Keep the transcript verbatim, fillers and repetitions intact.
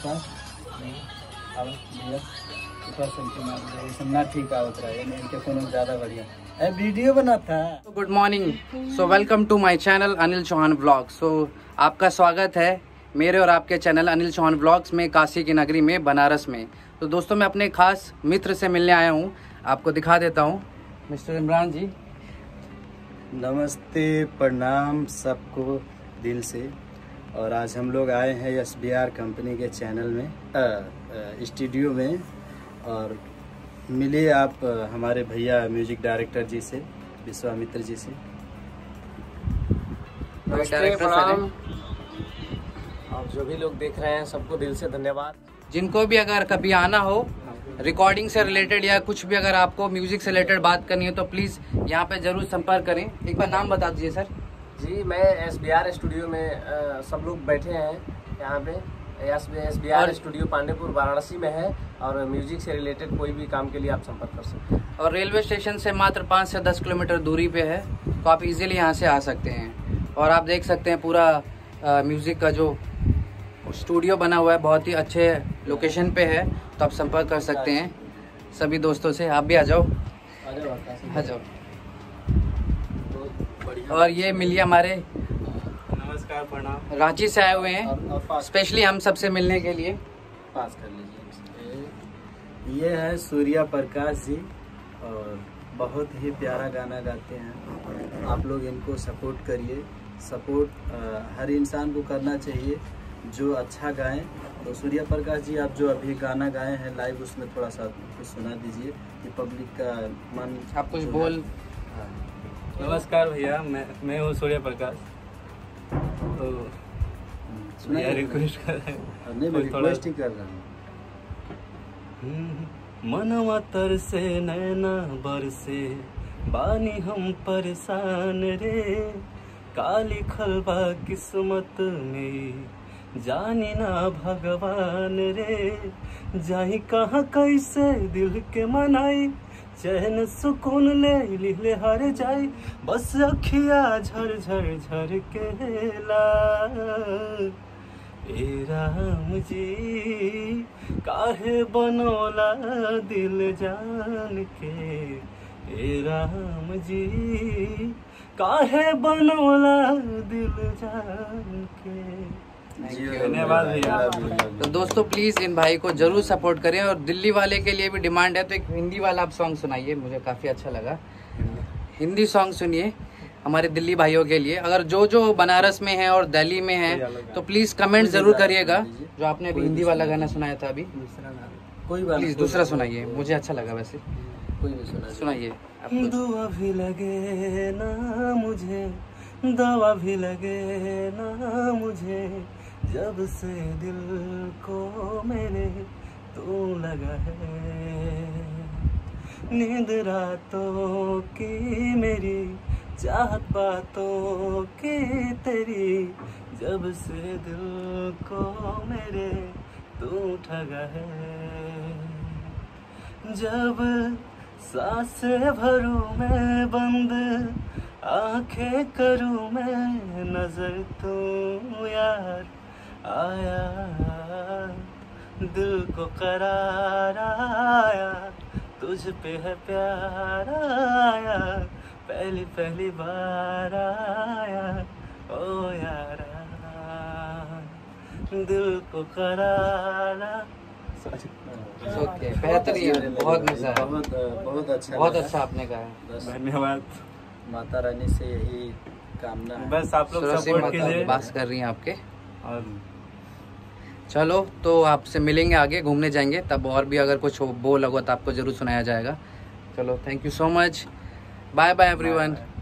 नमस्कार। अब भैया ऊपर से मार सुनना ठीक आवत रहा है इनके कोनो ज़्यादा बढ़िया ए वीडियो बना था। Good morning, so welcome to my channel Anil Chauhan vlog. So आपका स्वागत है मेरे और आपके चैनल अनिल चौहान व्लॉग्स में, काशी की नगरी में, बनारस में। तो दोस्तों मैं अपने खास मित्र से मिलने आया हूँ, आपको दिखा देता हूँ। मिस्टर इमरान जी नमस्ते, प्रणाम सबको दिल से। और आज हम लोग आए हैं एस बी आर कंपनी के चैनल में, स्टूडियो में, और मिले आप आ, हमारे भैया म्यूजिक डायरेक्टर जी से, विश्वामित्र जी से। प्रणाम। आप जो भी लोग देख रहे हैं सबको दिल से धन्यवाद। जिनको भी अगर कभी आना हो रिकॉर्डिंग से रिलेटेड या कुछ भी, अगर आपको म्यूजिक से रिलेटेड बात करनी है तो प्लीज़ यहाँ पे जरूर संपर्क करें। एक बार नाम बता दीजिए सर। जी, मैं एस बी आर स्टूडियो में आ, सब लोग बैठे हैं यहाँ पे। S B R studio Pandeypur Varanasi में है, और म्यूजिक से रिलेटेड कोई भी काम के लिए आप संपर्क कर सकते हैं। और रेलवे स्टेशन से मात्र पाँच से दस किलोमीटर दूरी पे है, तो आप इजीली यहाँ से आ सकते हैं। और आप देख सकते हैं पूरा आ, म्यूज़िक का जो स्टूडियो बना हुआ है बहुत ही अच्छे लोकेशन पे है, तो आप संपर्क कर सकते हैं सभी दोस्तों से। आप भी आ जाओ, आ जाओ। और ये मिलिए हमारे, नमस्कार, प्रणाम, रांची से आए हुए हैं स्पेशली हम सबसे मिलने के लिए। पास कर लीजिए। ये है सूर्या प्रकाश जी, और बहुत ही प्यारा गाना गाते हैं। आप लोग इनको सपोर्ट करिए। सपोर्ट हर इंसान को करना चाहिए जो अच्छा गाएं। तो सूर्या प्रकाश जी, आप जो अभी गाना गाए हैं लाइव, उसमें थोड़ा सा कुछ सुना दीजिए कि पब्लिक का मन। आप कुछ बोल। हाँ। नमस्कार भैया, मैं मैं हूँ सूर्य प्रकाश। तो भैया रिक्वेस्ट कर रहे हैं, नहीं, मैं रिक्वेस्ट ही कर रहा हूँ। मनवा तरसे नैना बरसे, बानी हम परेशान रे, काली खलबा किस्मत में, जानी ना भगवान रे, जाही कहाँ कैसे दिल के मनाई, चैन सुकून ले लिहले हर जाई, बस अखिया झर झर झर के ला। ए राम जी काहे बनोला दिल जान के, ए राम जी काहे बनोला दिल जान के। धन्यवाद भैया। तो दोस्तों प्लीज़ इन भाई को जरूर सपोर्ट करें। और दिल्ली वाले के लिए भी डिमांड है, तो एक हिंदी वाला आप सॉन्ग सुनाइए, मुझे काफ़ी अच्छा लगा। हिंदी सॉन्ग सुनिए हमारे दिल्ली भाइयों के लिए। अगर जो जो बनारस में है और दिल्ली में है तो प्लीज़ कमेंट ज़रूर करिएगा। जो आपने अभी हिंदी वाला गाना सुनाया था अभी, कोई बात, प्लीज़ दूसरा सुनाइए, मुझे अच्छा लगा वैसे। कोई भी सुना सुनाइए। दुआ भी लगे ना मुझे, दवा भी लगे ना मुझे, जब से दिल को मेरे तू लगा है, नींद रातों की मेरी, चाहत बातों की तेरी, जब से दिल को मेरे तू ठगा है, जब सांसें भरूं मैं बंद, आंखें करूं मैं नजर, तू यार आया, दिल को करार आया, तुझ पे है प्यार आया, पहली पहली बार आया, ओ यारा, दिल को करार। ओके, बेहतरीन, बहुत मजा आया, बहुत बहुत अच्छा, बहुत अच्छा आपने गाया। धन्यवाद। माता रानी से यही कामना है, बस आप लोग सपोर्ट कीजिए। बात कर रही हैं आपके। और चलो तो आपसे मिलेंगे, आगे घूमने जाएंगे, तब और भी अगर कुछ हो बोल होगा तो आपको जरूर सुनाया जाएगा। चलो, thank you so much, bye bye everyone.